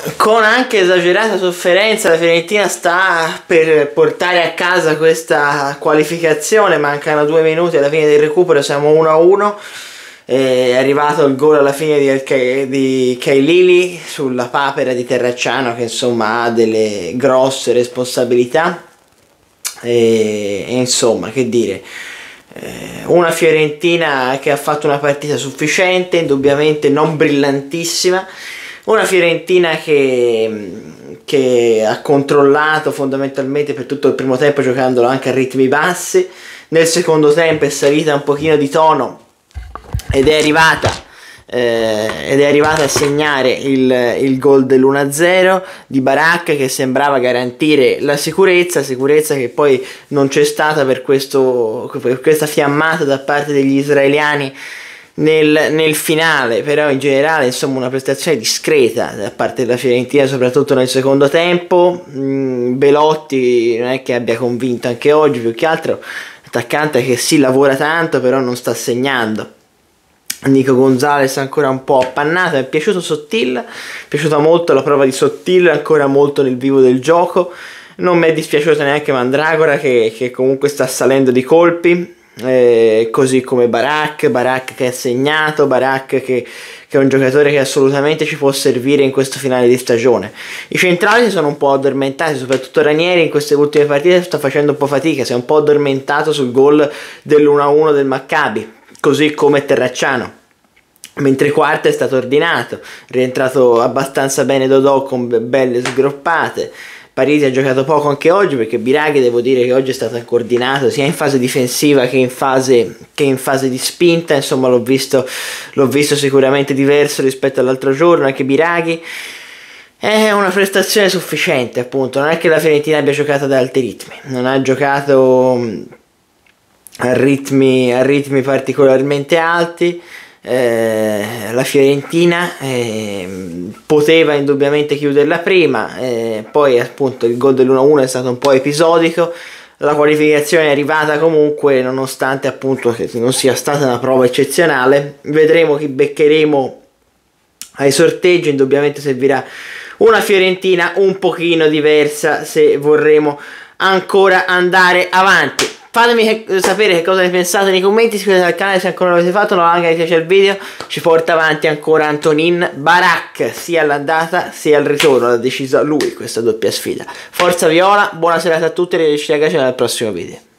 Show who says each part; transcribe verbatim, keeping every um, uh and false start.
Speaker 1: con anche esagerata sofferenza la Fiorentina sta per portare a casa questa qualificazione. Mancano due minuti alla fine del recupero, siamo uno a uno. È arrivato il gol alla fine di, di Kailili sulla papera di Terracciano, che insomma ha delle grosse responsabilità. E, e insomma, che dire, eh, una Fiorentina che ha fatto una partita sufficiente, indubbiamente non brillantissima, una Fiorentina che, che ha controllato fondamentalmente per tutto il primo tempo, giocandolo anche a ritmi bassi. Nel secondo tempo è salita un pochino di tono ed è arrivata Eh, ed è arrivata a segnare il, il gol dell'uno a zero di Barak, che sembrava garantire la sicurezza, sicurezza che poi non c'è stata per, questo, per questa fiammata da parte degli israeliani nel, nel finale. Però in generale insomma una prestazione discreta da parte della Fiorentina, soprattutto nel secondo tempo. mm, Belotti non è che abbia convinto anche oggi, più che altro attaccante che si lavora tanto però non sta segnando. Nico Gonzalez ancora un po' appannato. Mi è piaciuto Sottil, mi è piaciuta molto la prova di Sottil, ancora molto nel vivo del gioco. Non mi è dispiaciuto neanche Mandragora, che, che comunque sta salendo di colpi, eh, così come Barak, Barak che ha segnato, Barak che, che è un giocatore che assolutamente ci può servire in questo finale di stagione. I centrali si sono un po' addormentati, soprattutto Ranieri in queste ultime partite sta facendo un po' fatica, si è un po' addormentato sul gol dell'uno a uno del Maccabi, così come Terracciano, mentre quarto è stato ordinato, rientrato abbastanza bene Dodò con belle sgroppate. Parisi ha giocato poco anche oggi, perché Biraghi devo dire che oggi è stato anche ordinato sia in fase difensiva che in fase, che in fase di spinta. Insomma l'ho visto, l'ho visto sicuramente diverso rispetto all'altro giorno. Anche Biraghi è una prestazione sufficiente, appunto. Non è che la Fiorentina abbia giocato ad alti ritmi, non ha giocato a ritmi, a ritmi particolarmente alti. Eh, la Fiorentina eh, poteva indubbiamente chiuderla prima, eh, poi appunto il gol dell'uno a uno è stato un po' episodico. La qualificazione è arrivata comunque, nonostante appunto che non sia stata una prova eccezionale. Vedremo chi beccheremo ai sorteggi. Indubbiamente servirà una Fiorentina un pochino diversa se vorremo ancora andare avanti. Fatemi sapere che cosa ne pensate nei commenti, iscrivetevi al canale se ancora non l'avete fatto, non like, mi piace il video. Ci porta avanti ancora Antonin Barak, sia all'andata sia al ritorno, l'ha deciso lui questa doppia sfida. Forza Viola, buona serata a tutti e arrivederci ragazzi nel prossimo video.